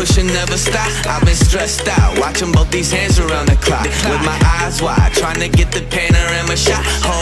push and never stop. I've been stressed out, watching both these hands around the clock, with my eyes wide, trying to get the panorama shot.